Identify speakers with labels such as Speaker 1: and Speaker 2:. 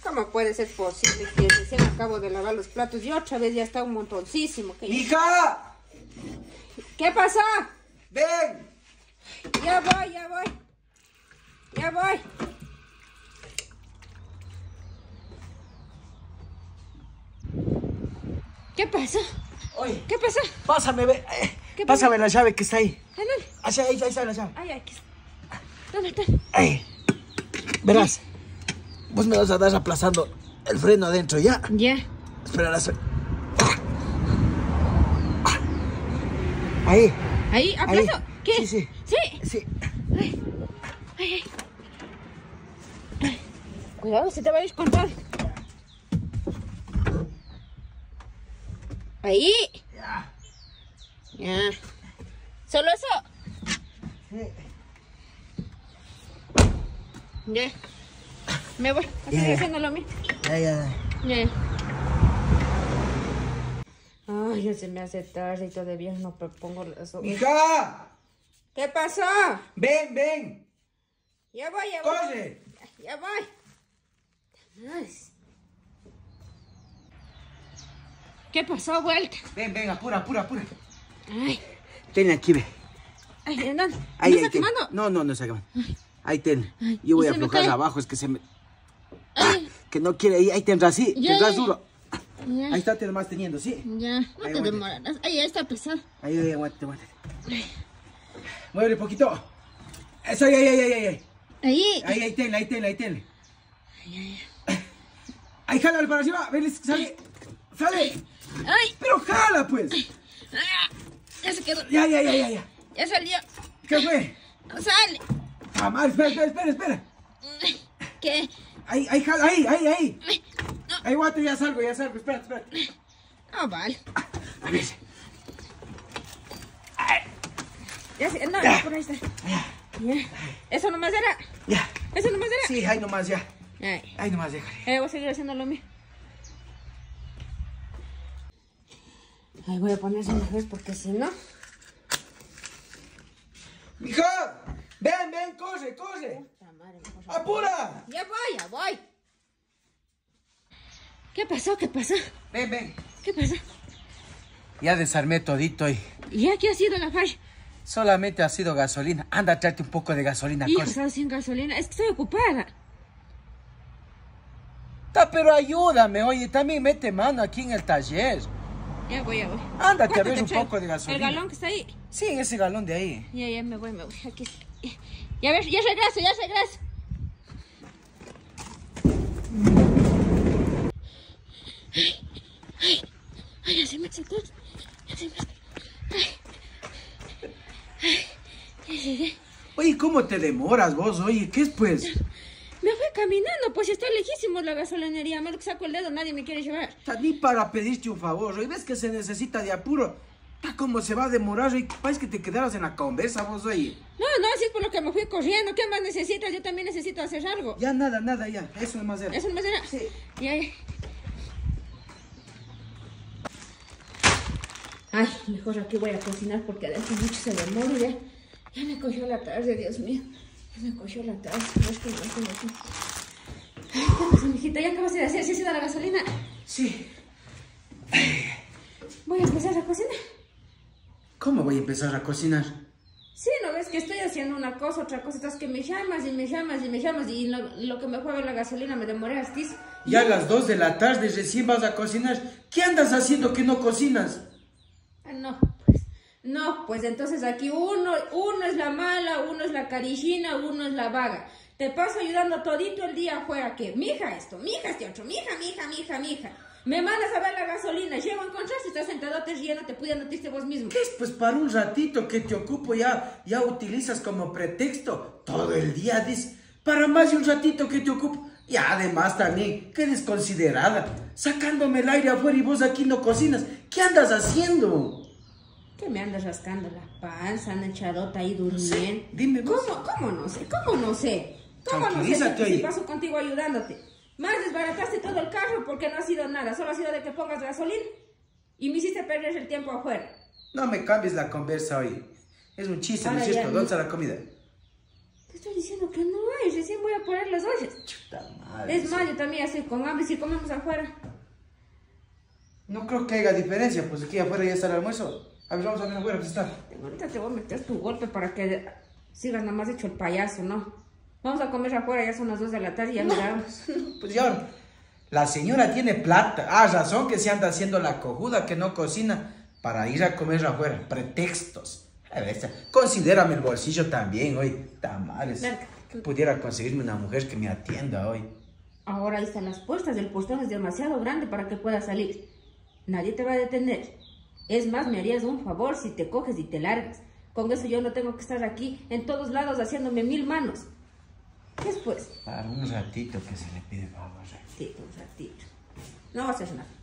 Speaker 1: ¿Cómo puede ser posible que recién acabo de lavar los platos y otra vez ya está un montoncísimo?
Speaker 2: ¡Hija!
Speaker 1: ¿Qué pasó?
Speaker 2: ¡Ven!
Speaker 1: Ya voy, ya voy. Ya voy. ¿Qué pasa?
Speaker 2: Oye,
Speaker 1: ¿Qué pasa?
Speaker 2: pásame, ve.
Speaker 1: ¿Qué pasa?
Speaker 2: Pásame la llave que está ahí.
Speaker 1: ¿Dónde?
Speaker 2: Ahí está la llave.
Speaker 1: Ay, aquí está. ¿Dónde está?
Speaker 2: Ahí. Verás. Vos me vas a dar aplazando el freno adentro, ¿ya?
Speaker 1: Ya.
Speaker 2: Espera. Ahí.
Speaker 1: ¿Ahí? ¿Aplazo?
Speaker 2: Ahí.
Speaker 1: ¿Qué?
Speaker 2: Sí.
Speaker 1: ¿Sí? Ay. Cuidado, se te va a descontar. Ahí. Ya. ¿Solo eso?
Speaker 2: Sí.
Speaker 1: Ya. Me voy a seguir haciendo lo mío.
Speaker 2: Ya.
Speaker 1: Ya. Ay, ya se me hace tarde y todavía no propongo las obras.
Speaker 2: ¡Hija!
Speaker 1: ¿Qué pasó?
Speaker 2: Ven.
Speaker 1: Ya voy.
Speaker 2: ¡Corre!
Speaker 1: Ya voy. Nice. ¿Qué pasó, vuelta?
Speaker 2: Ven, apura.
Speaker 1: Ay,
Speaker 2: Ten aquí, ve.
Speaker 1: ¿en dónde?
Speaker 2: Ahí,
Speaker 1: ¿No está
Speaker 2: ten.
Speaker 1: quemando?
Speaker 2: No está quemando. Ahí ten.
Speaker 1: Ay,
Speaker 2: Yo voy
Speaker 1: y
Speaker 2: a
Speaker 1: se me
Speaker 2: aflojar
Speaker 1: cae.
Speaker 2: abajo, es que se me...
Speaker 1: Ay.
Speaker 2: Que no quiere, ahí tendrás, sí,
Speaker 1: Ya.
Speaker 2: tendrás duro.
Speaker 1: Ya.
Speaker 2: Ahí está, más teniendo, sí.
Speaker 1: Ya, no
Speaker 2: Ahí,
Speaker 1: te
Speaker 2: aguante.
Speaker 1: demorarás. Ahí ya está pesado.
Speaker 2: Ahí, aguántate. Mueve un poquito. Eso, ahí.
Speaker 1: Ahí.
Speaker 2: Ahí tenle. Ahí, jálale para arriba, ven, sale.
Speaker 1: Ay.
Speaker 2: Pero jala, pues.
Speaker 1: Ah, ya se quedó.
Speaker 2: Ya.
Speaker 1: Ya salió.
Speaker 2: ¿Qué fue?
Speaker 1: No sale.
Speaker 2: Amar, espera.
Speaker 1: ¿Qué?
Speaker 2: Ahí, jala, ahí.
Speaker 1: No.
Speaker 2: Ahí, guate, ya salgo, espera.
Speaker 1: Ah, vale.
Speaker 2: A ver.
Speaker 1: Ya se... No, por ahí está. Ya. ¿Eso nomás era?
Speaker 2: Ya.
Speaker 1: ¿Eso nomás era?
Speaker 2: Sí, ahí nomás, ya.
Speaker 1: Ay.
Speaker 2: Ahí nomás, déjale.
Speaker 1: Voy a seguir haciendo lo mío. Ay, voy a ponerse una vez porque si no...
Speaker 2: ¡Mija! ¡Ven, corre!
Speaker 1: Puta madre, mejor-
Speaker 2: ¡Apura!
Speaker 1: Ya voy. ¿Qué pasó?
Speaker 2: Ven.
Speaker 1: ¿Qué pasó?
Speaker 2: Ya desarmé todito y
Speaker 1: ¿Y aquí ha sido la falla?
Speaker 2: solamente ha sido gasolina. Anda, tráete un poco de gasolina,
Speaker 1: Hijo,
Speaker 2: corre.
Speaker 1: ¿sabes sin gasolina? Es que estoy ocupada.
Speaker 2: Pero ayúdame, oye, también mete mano aquí en el taller.
Speaker 1: Ya voy.
Speaker 2: Ándate a
Speaker 1: ¿Cuánto
Speaker 2: ver
Speaker 1: te
Speaker 2: un
Speaker 1: traigo?
Speaker 2: poco de gasolina.
Speaker 1: ¿El galón que está ahí?
Speaker 2: Sí, en ese galón de ahí.
Speaker 1: Ya me voy. Aquí está. Ya ves, ya regreso. Ay, ya se me hace todo. Ya llegué.
Speaker 2: Oye, ¿cómo te demoras vos? Oye, ¿qué es pues?
Speaker 1: Me fui caminando, pues está lejísimo la gasolinería. Malo que saco el dedo, nadie me quiere llevar.
Speaker 2: Está ni para pedirte un favor. Oye, ves que se necesita de apuro. Está como se va a demorar. Oye, parece que te quedaras en la conversa vos, oye.
Speaker 1: No, así es por lo que me fui corriendo. ¿Qué más necesitas? Yo también necesito hacer algo.
Speaker 2: Ya nada, ya. Eso nomás era.
Speaker 1: ¿Eso no me será?
Speaker 2: Sí.
Speaker 1: Ya. Ay, mejor aquí voy a cocinar porque adentro mucho se demora ya. Ya me cogió la tarde, Dios mío. Ya me cogió la tarde. Ay, ¿qué pasa, mijita? ¿Ya acabaste de hacer? ¿Sí ha sido la gasolina?
Speaker 2: Sí.
Speaker 1: Voy a empezar a cocinar.
Speaker 2: ¿Cómo voy a empezar a cocinar?
Speaker 1: Sí, ¿no ves que estoy haciendo una cosa, otra cosa? Estás que me llamas y lo que me fue a ver la gasolina me demoré astis.
Speaker 2: Ya a las 2 de la tarde recién vas a cocinar. ¿Qué andas haciendo que no cocinas?
Speaker 1: No, pues entonces aquí uno es la mala, uno es la carichina, uno es la vaga. Te paso ayudando todito el día afuera que, mija esto, mija este otro, mija. Me mandas a ver la gasolina, llego a encontrar si estás sentado te riendo, te pude noticiar vos mismo.
Speaker 2: ¿Qué es? Pues para un ratito que te ocupo ya utilizas como pretexto. Todo el día dices, para más de un ratito que te ocupo. Y además también, qué desconsiderada. Sacándome el aire afuera y vos aquí no cocinas. ¿Qué andas haciendo?
Speaker 1: ¿Qué me andas rascando la panza, anda echadota ahí durmiendo?
Speaker 2: Dime vos.
Speaker 1: ¿Cómo no sé? ¿Cómo no sé
Speaker 2: Tranquilízate,
Speaker 1: si
Speaker 2: oye.
Speaker 1: paso contigo ayudándote? Más desbarataste todo el carro porque no ha sido nada, solo ha sido de que pongas gasolina y me hiciste perder el tiempo afuera.
Speaker 2: No me cambies la conversa hoy. Es un chiste, ¿no
Speaker 1: Ahora
Speaker 2: es cierto?
Speaker 1: ya,
Speaker 2: ¿Dónde está la comida?
Speaker 1: Te estoy diciendo que no hay, recién voy voy a poner las ollas.
Speaker 2: Chuta madre.
Speaker 1: Es más, yo también estoy con hambre si comemos afuera.
Speaker 2: No creo que haya diferencia, pues aquí afuera ya está el almuerzo. A ver, vamos a ver afuera, pues está.
Speaker 1: Ahorita te voy a meter tu golpe para que sigas nada más hecho el payaso, ¿no? Vamos a comer afuera, ya son las 2 de la tarde y ya miramos.
Speaker 2: Pues ya, la señora tiene plata. Ah, razón que se anda haciendo la cojuda, que no cocina, para ir a comer afuera. Pretextos. A ver, considérame el bolsillo también, hoy. Tamales. Que pudiera conseguirme una mujer que me atienda hoy.
Speaker 1: Ahora ahí están las puertas, el portón es demasiado grande para que puedas salir. Nadie te va a detener. Es más, me harías un favor si te coges y te largas. Con eso yo no tengo que estar aquí en todos lados haciéndome 1000 manos. Después.
Speaker 2: Para un ratito que se le pide favor.
Speaker 1: Un ratito. No va a hacer nada.